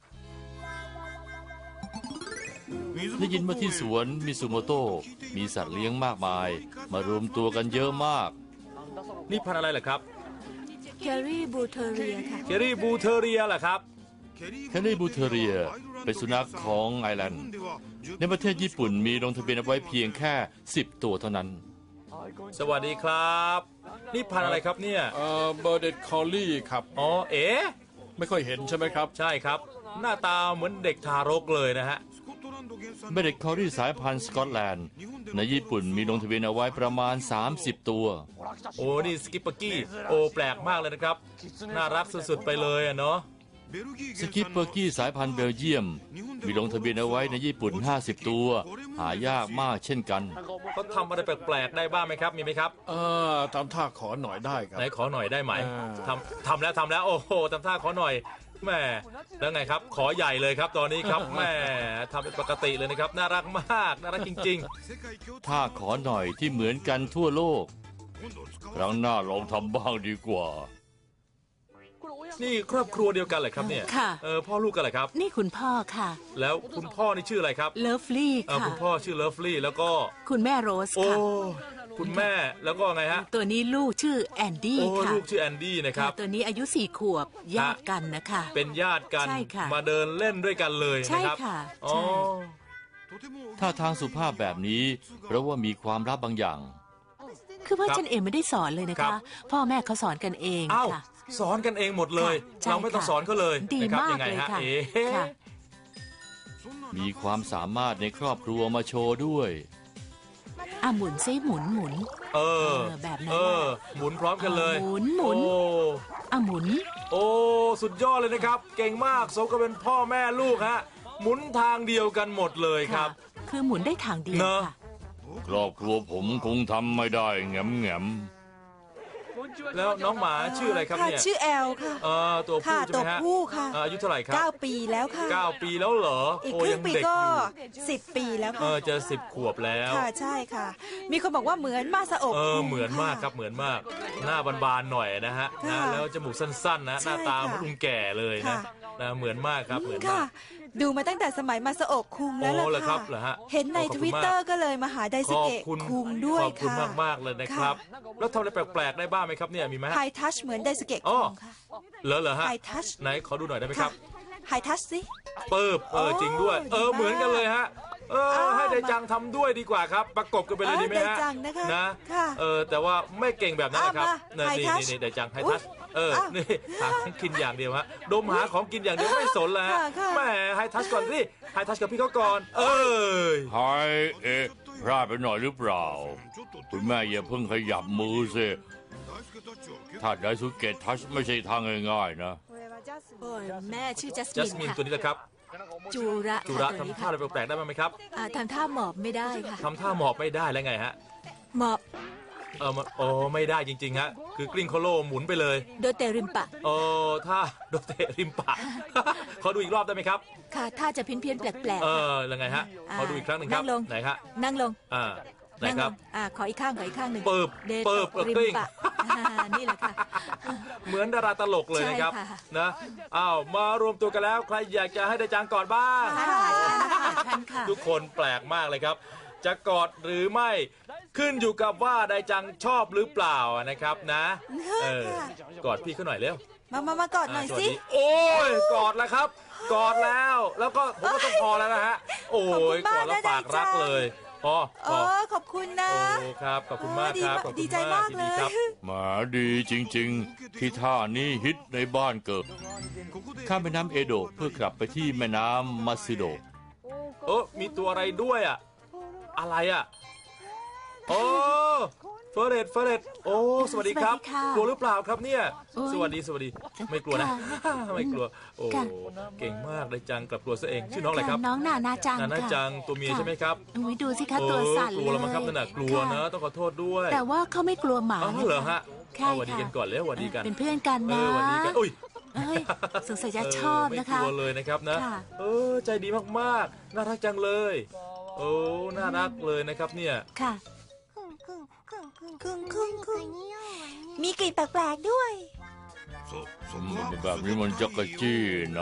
ได้ยินมาที่สวนมิซุโมโตะมีสัตว์เลี้ยงมากมายมารวมตัวกันเยอะมากนี่พันธุ์อะไรเหรอครับแครี่บูเทเรียค่ะแครี่บูเทเรียเหรอครับแครี่บูเทเรียเป็นสุนัขของไอร์แลนด์ในประเทศญี่ปุ่นมีลงทะเบียนเอาไว้เพียงแค่10 ตัวเท่านั้นสวัสดีครับนี่พันธุ์อะไรครับเนี่ยเบอร์เดดคอลลี่ครับอ๋อไม่ค่อยเห็นใช่ไหมครับใช่ครับหน้าตาเหมือนเด็กทารกเลยนะฮะเบเด็กคอรี่สายพันธุ์สกอตแลนด์ในญี่ปุ่นมีลงทะเบียนเอาไว้ประมาณ30 ตัวโอ้นี่สกิปปกี้โอ้แปลกมากเลยนะครับน่ารักสุดๆไปเลยเนาะสกิปเปอร์กี้สายพันธุ์เบลเยียมมีลงทะเบียนเอาไว้ในญี่ปุ่น50 ตัวหายากมากเช่นกันเขาทำอะไรแปลกๆได้บ้างไหมครับมีไหมครับทำท่าขอหน่อยได้ครับไหนขอหน่อยได้ไหมทำแล้วโอ้โหทำท่าขอหน่อยแม่แล้วไงครับขอใหญ่เลยครับตอนนี้ครับแม่ทำเป็นปกติเลยนะครับน่ารักมากน่ารักจริงๆถ้าขอหน่อยที่เหมือนกันทั่วโลกครั้งหน้าลองทำบ้างดีกว่านี่ครอบครัวเดียวกันเหรอครับเนี่ยค่ะพ่อลูกกันเหรอครับนี่คุณพ่อค่ะแล้วคุณพ่อนี่ชื่ออะไรครับเลิฟลี่ค่ะคุณพ่อชื่อเลิฟลี่แล้วก็คุณแม่โรสโอ้ค่ะคุณแม่แล้วก็ไงฮะตัวนี้ลูกชื่อแอนดี้โอ้ค่ะลูกชื่อแอนดี้นะครับตัวนี้อายุ4 ขวบญาติกันนะคะเป็นญาติกันใช่ค่ะมาเดินเล่นด้วยกันเลยใช่นะครับค่ะอ๋อใช่ท่าทางสุภาพแบบนี้เพราะว่ามีความลับบางอย่างคือว่าฉันเองไม่ได้สอนเลยนะคะ พ่อแม่เขาสอนกันเองเอ้าค่ะสอนกันเองหมดเลยค่ะใช่เราไม่ต้องสอนเขาเลยดีนะครับมากยังไงเลยฮะค่ะ ค่ะมีความสามารถในครอบครัวมาโชว์ด้วยหมุนซิหมุนหมุนเออแบบนั้นหมุนพร้อมกันเลยหมุนหมุน หมุนโอ้สุดยอดเลยนะครับ เก่งมากสมกับเป็นพ่อแม่ลูกฮะหมุนทางเดียวกันหมดเลยครับคือหมุนได้ทางเดียวเนอะค่ะครอบครัวผมคงทำไม่ได้แงมแงมแล้วน้องหมาชื่ออะไรครับค่ะเนี่ยชื่อแอลค่ะตัวผู้ค่ะใช่ไหมฮะตัวผู้ค่ะอายุเท่าไหร่ครับ 9 ปีแล้วค่ะ 9 ปีแล้วเหรออีกโอ้ครึ่ยัง งปีเด็กก็อยู่ 10 ปีแล้วค่ะจะ10 ขวบแล้วค่ะใช่ค่ะ มีคนบอกว่าเหมือนมาซาโอะเหมือนมากครับเหมือนมาก หน้าบานๆหน่อยนะฮะค่ะนะแล้วจมูกสั้นๆนะหใช่น้าตาค่ะเหมือนลุงแก่เลยนะค่ะนะเหมือนมากครับเหมือนมาค่ะกดูมาตั้งแต่สมัยมาซาโอะคุงแล้วโอ้เหรอล่ะครัค่ะบเหรอฮะเห็นในขอบทคุณวิตมากเตอร์ก็เลยมาหาไดขสอบเกะคุณคุงด้วยขอบคุณค่ะมากๆเลยนะครับ แล้วทำอะไรแปลกๆได้บ้างไหมครับเนี่ยมีไหมฮะไฮทัชเหมือนไดสเกะอ๋คุองค่ะเหรอฮะไฮทัชไหนขอดูหน่อยได้ไหมคค่ะรับไฮทัชสิเปิบจริงด้วยดีมากเหมือนกันเลยฮะให้ไดจังทำด้วยดีกว่าครับ ประกบกันไปเลยดีไหมฮะไดจังนะคะนะค่ะแต่ว่าไม่เก่งแบบนั้นนะครับมานี่ High Touch นี่ไดจังไฮอุ๊ทัยชอ้าวนี่หาของกินอย่างเดียวฮะดมหาของกินอย่างเดียวไม่สนแล้วค่ะค่ะแหมไฮทัชก่อนสิไฮทัชกับพี่เขาก่อนไฮพลาดไปหน่อยหรือเปล่า คุณแม่อย่าเพิ่งขยับมือสิถ้าไดสุเกตทัชไม่ใช่ทางง่ายๆนะแม่ชื่อจัสจัมิสนมินค่ะตัวนี้นะครับจูระจุระค่ะตัวนี้ทำท่าค่ะอะไรแปลกๆได้บ้างไหมครับทำท่าหมอบไม่ได้ค่ะทำท่าหมอบไม่ได้แล้วไงฮะหมอบไม่ได้จริงๆฮะคือกลิ้งโคโลหมุนไปเลยโดเตริมปะถ้าโดนเตะริมปาก ขอดูอีกรอบได้ไหมครับค่ะท่าจะเพี้ยนๆแปลกๆค่ะยังไงฮะ ขอดูอีกครั้งหนึ่งครับนั่งลงไหนฮะนั่งลงไหนนั่งคลรับงขออีกข้างหนึ่งเปิบเดเปิบริกลิ้มงปะนี่แหละค่ะเหมือนดาราตลกเลยนะครับใช่ค่ะนะมารวมตัวกันแล้วใครอยากจะให้ได้จางกอดบ้างท่านค่ะทุกคนแปลกมากเลยครับ จะกอดหรือไม่ขึ้นอยู่กับว่าไดจังชอบหรือเปล่านะครับนะกอดพี่เขาหน่อยเร็วมากอดหน่อยสวัสสิดีโอ้ยกอดแล้วครับ กอดแล้วแล้วก็ผมก็ต้องพอแล้วนะฮะโอ้ยกอดแล้วฝากรักเลยพอขอบคุณนะโอ้ครับขอบคุณมากครับขอบคุณดีใจมากเลยครับหมาดีจริงๆ ที่ท่านี้ฮิตในบ้านเกิด ข้ามแม่น้ำเอโดะเพื่อกลับไปที่แม่น้ำมัตสึโดะมีตัวอะไรด้วยอ่ะอะไรอ่ะเฟอร์เรตโอ้สวัสดีครับสวัสดีค่ะกลัวหรือเปล่าครับเนี่ยโอ้ยสวัสดีไม่กลัวนะค่ะไม่กลัวโอ้ค่ะเก่งมากเลยจังกลับกลัวซะเองชื่อน้องอะไรครับน้องนานาจังนานาค่ะจังตัวเมียใช่ไหมครับอุ๊ยดูสิคะตัวสั่นกเลยลัวแล้วมั้งครับนั่นน่ะกลัวนะค่ต้องขอโทษด้วยแต่ว่าเขาไม่กลัวหมาอ๋อเหรอฮะใช่สวัสดีค่ะกันก่อนแล้วสวัสดีกันเป็นเพื่อนกันนะสวัสดีกันอุ้ยเอ้ยสงสัยจะชอบนะคะไม่กลัวเลยนะครับนะค่ะใจดีมากๆน่ารักจังเลยน่ารักเลยนะครับเนี่ยค่ะมีกลิ่นแปลกๆด้วยแบบนี้มันจักรจี้นะ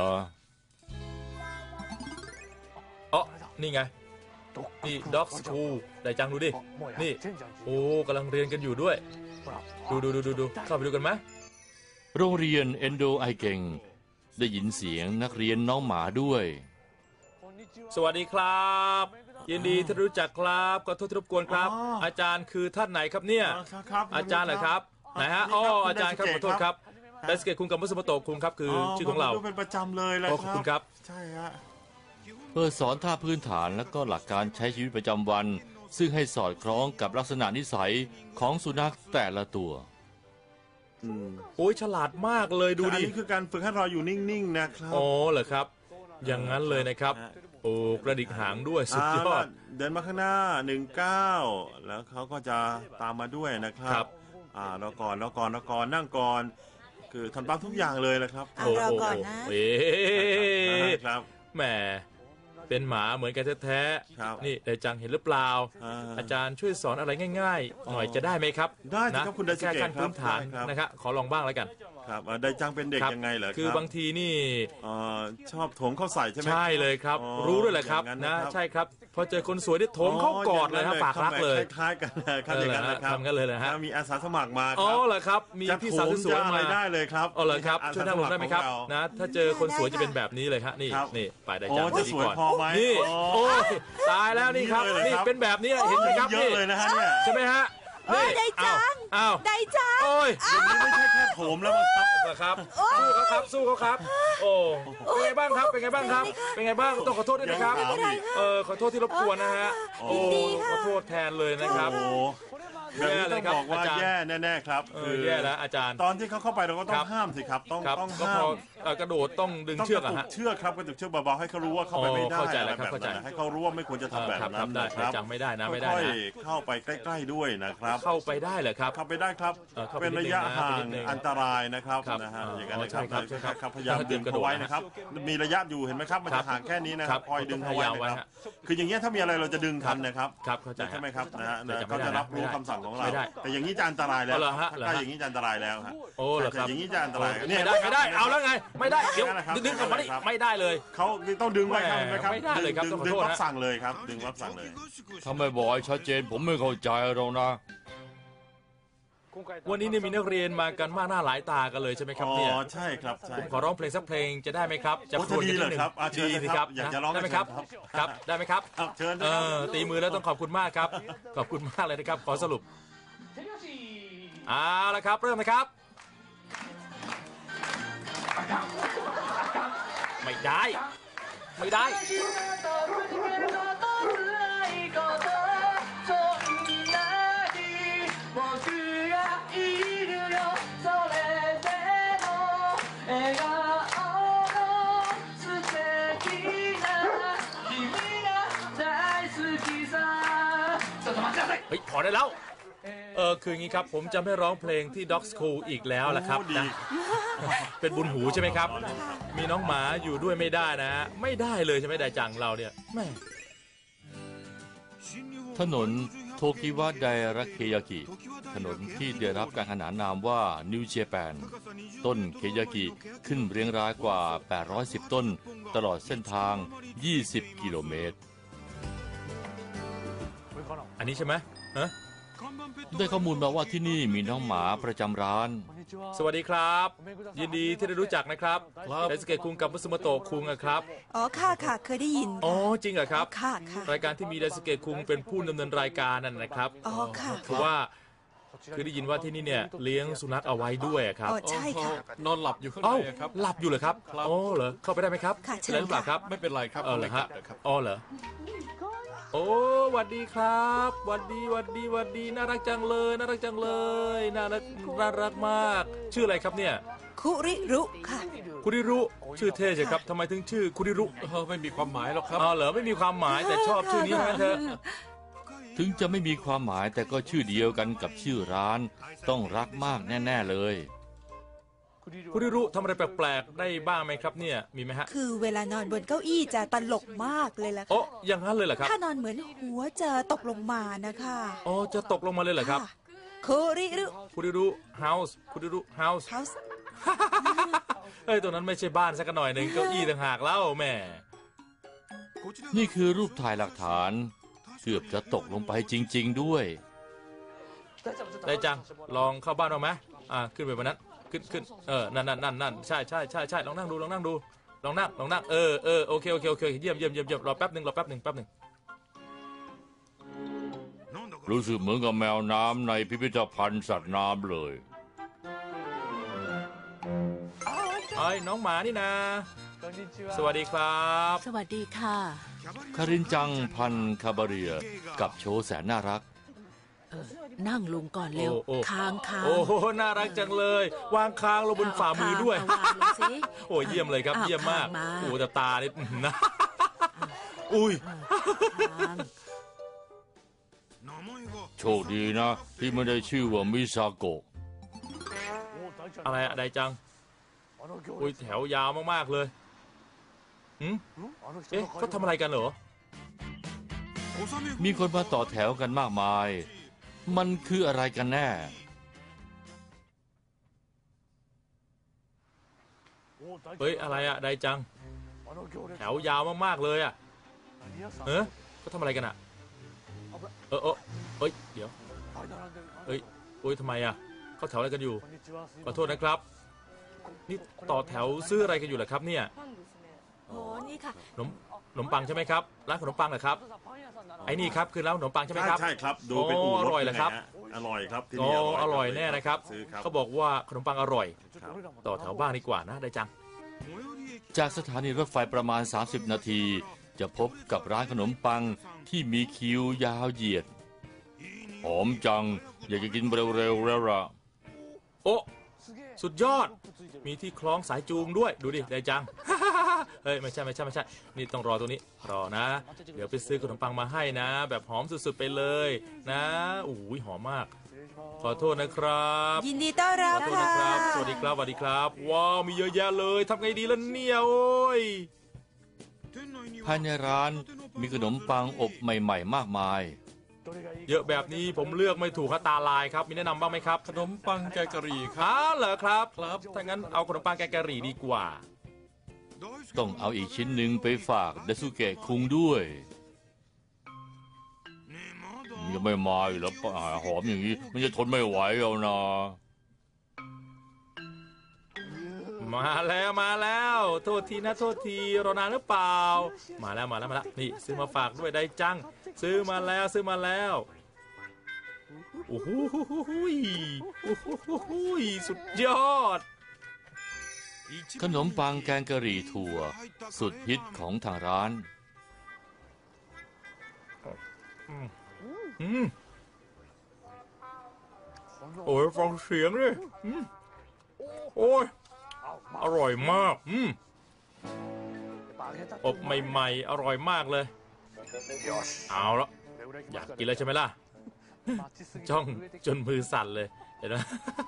นี่ไงนี่ด็อกสคูลได้จังดูดินี่กำลังเรียนกันอยู่ด้วยดูเข้าไปดูกันไหมโรงเรียนเอนโดไอเก่งได้ยินเสียงนักเรียนน้องหมาด้วยสวัสดีครับยินดีที่รู้จักครับขอโทษที่รบกวนครับ อาจารย์คือท่านไหนครับเนี่ย อาจารย์เหรอครับไหนฮะอาจารย์ครับขอโทษครับไดสเกตคุงกับมุสโมโตะคุงครับคือชื่อของเราดูเป็นประจำเลยแหละขอบคุณครับใช่ฮะเพื่อสอนท่าพื้นฐานและก็หลักการใช้ชีวิตประจำวัน ซึ่งให้สอดคล้องกับลักษณะนิสัยของสุนัขแต่ละตัวโอ้ยฉลาดมากเลยดูอันดินี้คือการฝึกให้เราอยู่นิ่งๆนะครับเหรอครับ อย่างนั้นเลยนะครับ กระดิกหางด้วยสุดยอดเดินมาข้างหน้า19แล้วเขาก็จะตามมาด้วยนะครับเราก่อนนั่งก่อนคือทำตามทุกอย่างเลยนะครับรอก่อนนะครับแหมเป็นหมาเหมือนกันแท้ครับๆนี่ไดจังเห็นหรือเปล่า อาจารย์ช่วยสอนอะไรง่ายๆ หน่อยจะได้ไหมครับได้สิครับคุณไดสเกะแค่ขั้นพื้นฐานครับนะครับขอลองบ้างแล้วกันครับไดจังเป็นเด็กครับยังไงเหรอครับคือบางทีนี่ชอบโถมเข้าใส่ใช่ไหมใช่เลยครับอ๋อรู้ด้วยแหละครับอย่างนั้นนะนะครับใช่ครับพอเจอคนสวยได้โถมเข้ากอดเลยครับฝากรักเลยคล้ายๆกันครับอย่างนั้นนะครับทำกันเลยนะฮะมีอาสาสมัครมาคอ๋อรับเหรอครับมีจะพี่โถสาวมสวยจะๆอะไรมาได้เลยครับอ๋อเหรอครับอาช่วยสานั่งสลงมัคได้ไหมครับของเานะถ้าเจอคนสวยได้จะเป็นแบบนี้เลยฮะนี่ครับนี่ไปได้โอ้จังจะดีสวยก่อนพอไหมนี่อ๋อโอ้ยตายแล้วนี่ครับนี่เลยเหรอนี่ครับเป็นแบบนี้เห็นไหมครับเยอะนี่เลยนะฮะเนี่ยใช่ไหมฮะโอ้ยได้จังอ้าวได้จังโอ้ยอย่างนี้ไม่ใช่แค่โถมแล้วมั้งครับนะครับสู้เขาครับสู้เขาครับโอ้เป็นไงบ้างครับเป็นไงบ้างครับเป็นไงบ้างต้องขอโทษด้วยนะครับยังถามอีกขอโทษที่รบกวนนะฮะโอ้ขอโทษแทนเลยนะครับโอ้โหแบบนี้ต้องบอกว่าอาจารย์แย่แน่ๆครับแย่แล้วอาจารย์ตอนที่เขาเข้าไปเราก็ต้อครังบห้ามสิครับต้องครับต้องก็ห้าพอมกระโดดต้องดึงต้องเชือกกระอะตุฮะกเชือกครับกระตุกเชือกเบาๆให้เขารู้ว่าเข้าไปไม่ได้เข้าใจอะไรแล้วครับแบบเข้าใจนั้นให้เขารู้ว่าไม่ควรจะทำแบบครับนั้นได้นะครับจังไม่ได้นะไม่ได้ค่อยนะๆเข้าไปใกล้ๆด้วยนะครับเข้าไปได้เหรอครับเข้าไปได้ครับเข้าไปเป็นระยะนิดนึงนะห่านิงดนึงอันตรายนะครับครับนะฮะอ๋ออย่างนั้นนะคใช่ครับใช่ครับครับพยายามดึงเขาไว้นะครับมีระยะอยู่เห็นไหมครับมันครัจะบห่างแค่นี้นะคครัรับบ คอยดึงเขาไว้ต้องพยายามไว้นะครับฮะคืออย่างเงี้ยถ้ามีอะไรเราจะดึงทันนะครับครับเข้าใจใช่ไหมครับนะฮะแต่จะไม่เขาได้จะนะรับรู้ไม่ได้คำสั่งของเราไม่ได้แต่อย่างนี้จะอันตรายแล้วเหรอฮะเหรอฮะถ้าอย่างนี้จะอันตรายแล้วฮะโอ้เหรอครับแต่อย่างนี้จะอันตรายเนี่ยไม่ได้เอาแล้วไงไม่ได้เดี๋ยวนั่นแหละครับดึงออกมาดิครับไม่ได้เลยเขาต้องดึงไว้ครับเห็นไหมครับไม่ได้เลยครับดึงต้องขอดึโทงษรับนะสั่งเลยครับดึงรับสั่งเลยถ้าไม่บอกให้ชัดเจนผมไม่เข้าใจหรอกนะวันนี้เนี่ยมีนักเรียนมากันมากหน้าหลายตากันเลยใช่ไหมครับเนี่ยอ๋อใช่ครับใช่ผมขอร้องเพลงสักเพลงจะได้ไหมครับจะโอ้พรวนกันจะดีนิดนึงเหรอครับเชิญดีเลยสิคครัรับบ อยากจะร้องได้ไหมครับเชิญครับได้ไหมครับครับเชิญนะครับตีมือแล้วต้องขอบคุณมากครับ ขอบคุณมากเลยนะครับ ขอสรุปเอาละครับเริ่มนะครับ ไม่ได้ ไม่ได้ เฮ้ยพอได้แล้ว คืออย่างนี้ครับ ผมจะไม่ร้องเพลงที่ Dog School อีกแล้วล่ะครับโอ้ดีนะเป็นบุญหูใช่ไหมครับ มีน้องหมาอยู่ด้วยไม่ได้นะ ไม่ได้เลยใช่ไหมได้จังเราเนี่ยแม่ถนนโทคิวะไดรักเคยากิ ถนนที่ได้รับการขนานนามว่านิวเจแปนต้นเคยากิขึ้นเรียงรายกว่า 810 ต้น ตลอดเส้นทาง 20 กิโลเมตรอันนี้ใช่ไหมฮะได้ข้อมูลมาว่าที่นี่มีน้องหมาประจำร้านสวัสดีครับ ยินดีที่ได้รู้จักนะครับไดสเกตคุงกับมุสโมโตะคุงอะครับอ๋อค่ะค่ะเคยได้ยินอ๋อจริงเหรอครับค่ะค่ะรายการที่มีไดสเกตคุงเป็นผู้ดำเนินรายการนั่นนะครับอ๋อค่ะคือว่าคือได้ยินว่าที่นี่เนี่ยเลี้ยงสุนัขเอาไว้ด้วยอะครับอ๋อใช่ค่ะนอนหลับอยู่ข้างในเอ้าอะครับหลับอยู่เหรอครับครับอ๋อเหรอเข้าไปได้ไหมครับค่ะเชิญได้หรือเปล่าครับไม่เป็นไรครับเหรอฮะไม่กัดนะครับอ๋อเหรอโอ้หวัดดีครับหวัดดีหวัดดีหวัดดีน่ารักจังเลยน่ารักจังเลยน่ารักมาก ชื่ออะไรครับเนี่ยคุริรุค่ะคุริรุชื่อเท่ใช่ครับทำไมถึงชื่อคุริรุไม่มีความหมายหรอกครับอ๋อเหรอไม่มีความหมายแต่ชอบชื่อนี้นะเธอะถึงจะไม่มีความหมายแต่ก็ชื่อเดียวกันกับชื่อร้าน ต้องรักมากแน่ๆเลยคุริรุทำอะไรแปลกๆได้บ้างไหมครับเนี่ยมีไหมฮะคือเวลานอนบนเก้าอี้จะตลกมากเลยล่ะโอ้ค่ะอย่างนั้นเลยเหรอครับถ้านอนเหมือนหัวจะตกลงมานะคะอ๋อจะตกลงมาเลยเหรอครับค่ะคุริรุคุริรุเฮาส์คุริรุเฮาส์เฮาส์เอ้ยตรงนั้นไม่ใช่บ้านสักหน่อยหนึ่งเก้าอี้ต่างหากแล้วแม่นี่คือรูปถ่ายหลักฐาน เกือบจะตกลงไปจริง ๆด้วยได้จังลองเข้าบ้านเอาไหมขึ้นไปบนนั้นขึ้นนั่นใช่ลองนั่งดูลองนั่งลองนั่งโอเคเยี่ยมรอแป๊บหนึ่งรู้สึกเหมือนกับแมวน้ำในพิพิธภัณฑ์สัตว์น้ำเลยไอ้น้องหมานี่นะสวัสดีครับสวัสดีค่ะคารินจังพันคาบาเรียกับโชว์แสนน่ารักนั่งลงก่อนเร็วโอ้ค้างโอ้โหน่ารักจังเลย วางค้างลงบนฝ่ามือด้วยเาวางลงสิโอ้เยี่ยมเลยครับอ้าวเยี่ยมมากค้างมาโอ้แต่ตานี่นะอุ้ยค้างโชคดีนะที่ไม่ได้ชื่อว่ามิซาโกะอะไรอะไดจังอุ้ยแถวยาวมากๆเลยเอ๊ะเขาทำอะไรกันเหรอมีคนมาต่อแถวกันมากมาย มันคืออะไรกันแน่เฮ้ยอะไรอะไดจังแถวยาวมากๆเลยอะเขาทำอะไรกันอะเฮ้ยเดี๋ยวเฮ้ยโอ้ยทำไมอะเขาแถวอะไรกันอยู่ขอโทษนะครับนี่ต่อแถวซื้ออะไรกันอยู่เหรอครับเนี่ยโอ้นี่ค่ะขนมปังใช่ไหมครับร้านขนมปังเหรอครับไอ้นี่ครับคือร้านขนมปังใช่ไหมครับใช่ครับดูเป็นอู่อร่อยเหรอครับอร่อยครับที่โอ้นี่อร่อยแน่นะครับซื้อครับเขาบอกว่าขนมปังอร่อยครับต่อแถวบ้างดีกว่านะไดจังจากสถานีรถไฟประมาณ 30 นาที จะพบกับร้านขนมปังที่มีคิวยาวเหยียดหอมจังอยากจะกินเร็วๆแล้วล่ะโอ้สุดยอดมีที่คล้องสายจูงด้วยดูดิไดจัง เฮ้ยไม่ใช่นี่ต้องรอตรงนี้รอนะ เดี๋ยวไปซื้อขนมปังมาให้นะ แบบหอมสุดๆไปเลยนะอุ้ยหอมมากขอโทษนะครับยินดีต้อนรัขบอโทษค่ะนะครับสวัสดีครับว้าวมีเยอะแยะเลยทำไงดีล่ะเนี่ยโอ้ยภายในร้านมีขนมปังอบใหม่ๆมากมายเยอะแบบนี้ผมเลือกไม่ถูกตาลายครับมีแนะนำบ้างไหมครับขนมปังแกงกะหรี่ครับเหรอครับถ้างั้นเอาขนมปังแกงกะหรี่ดีกว่าต้องเอาอีกชิ้นหนึ่งไปฝากเดซุเกะคุงด้วยยังไม่มาอีกแล้วหอมอย่างนี้มันจะทนไม่ไหวเอานะมาแล้วโทษทีนะโทษทีรอนานหรือเปล่ามาแล้วนี่ซื้อมาฝากด้วยได้จังซื้อมาแล้วโอ้โหสุดยอดขนมปังแกงกะหรี่ถั่วสุดฮิตของทางร้านโอ้ยฟังเสียงดิโอ้ยอร่อยมากอบใหม่ๆอร่อยมากเลยเอาละอยากกินแล้วใช่ไหมล่ะจ้องจนมือสั่นเลยเห็นไหม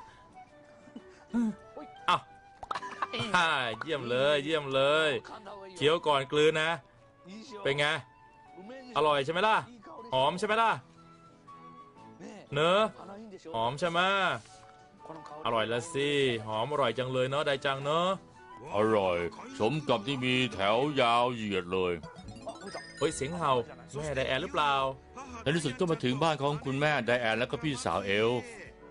อ้าวเยี่ยมเลยเคี้ยวก่อนกลืนนะเป็นไงอร่อยใช่ไหมล่ะหอมใช่ไหมล่ะเนอะหอมใช่ไหมอร่อยละสิหอมอร่อยจังเลยเนาะไดจังเนาะอร่อยสมกับที่มีแถวยาวเหยียดเลยเฮ้ยเสียงเห่าแม่ไดแอนหรือเปล่าในที่สุดก็มาถึงบ้านของคุณแม่ไดแอนและก็พี่สาวเอลฟ์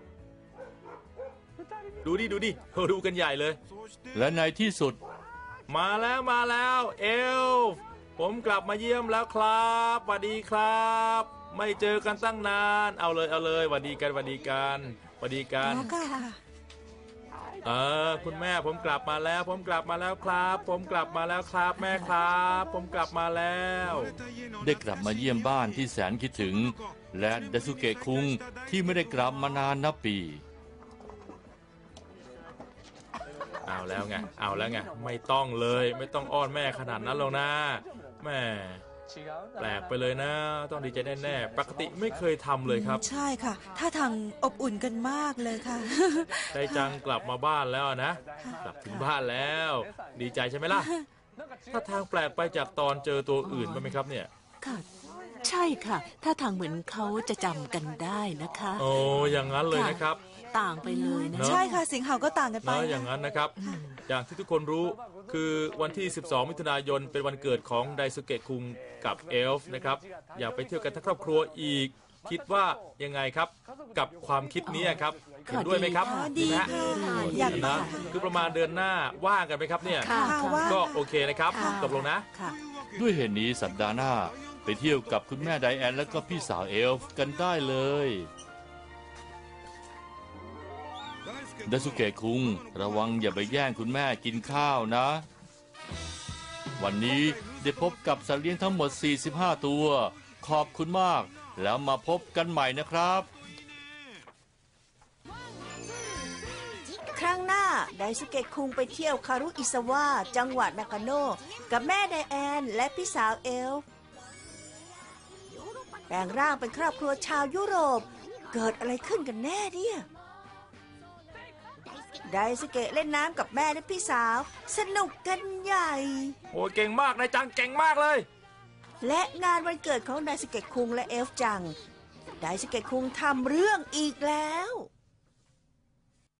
ดูดิดูกันใหญ่เลยและในที่สุดมาแล้วเอลฟ์ผมกลับมาเยี่ยมแล้วครับสวัสดีครับ ไม่เจอกันตั้งนานเอาเลยสวัสดีกันคุณแม่ผมกลับมาแล้วครับผมกลับมาแล้วครับแม่ครับผมกลับมาแล้วได้กลับมาเยี่ยมบ้านที่แสนคิดถึงและเดซุเกะคุงที่ไม่ได้กลับมานานนับปีเอาแล้วไงไม่ต้องอ้อนแม่ขนาดนั้นหรอกนะแม่แปลกไปเลยนะต้องดีใจแน่ๆปกติไม่เคยทำเลยครับใช่ค่ะท่าทางอบอุ่นกันมากเลยค่ะไดจังกลับมาบ้านแล้วนะกลับถึงบ้านแล้ว ดีใจใช่ไหมล่ะถ้าทางแปลกไปจากตอนเจอตัวอื่นบ้างไหมครับเนี่ยค่ะใช่ค่ะถ้าทางเหมือนเขาจะจำกันได้นะคะโอ้อย่างนั้นเลยนะครับต่างไปเลยนะใช่ค่ะเสียงเห่าก็ต่างกันไปอย่างนั้นนะครับอย่างที่ทุกคนรู้คือวันที่ 12 มิถุนายนเป็นวันเกิดของไดซุเกะคุงกับเอลฟ์นะครับอยากไปเที่ยวกันทั้งครอบครัวอีกคิดว่ายังไงครับกับความคิดนี้ครับเห็นด้วยไหมครับดีค่ะอยากนะคือประมาณเดือนหน้าว่างกันไหมครับเนี่ยค่ะก็โอเคนะครับตกลงนะค่ะด้วยเหตุนี้สัปดาห์หน้าไปเที่ยวกับคุณแม่ไดแอนและก็พี่สาวเอลฟ์กันได้เลยเดซุเกะคุงระวังอย่าไปแย่งคุณแม่กินข้าวนะ วันนี้ได้พบกับสัตว์เลี้ยงทั้งหมด45ตัวขอบคุณมากแล้วมาพบกันใหม่นะครับครั้งหน้าไดซุเกะคุงไปเที่ยวคารุอิซาวะจังหวัดนากาโนะกับแม่ไดแอนและพี่สาวเอลฟ์แปลงร่างเป็นครอบครัวชาวยุโรปเกิดอะไรขึ้นกันแน่เนี่ยไดซุเกะเล่นน้ำกับแม่และพี่สาวสนุกกันใหญ่โอ้เก่งมากนายจังเก่งมากเลยและงานวันเกิดของไดซุเกะคุงและเอลฟ์จังไดซุเกะคุงทำเรื่องอีกแล้ว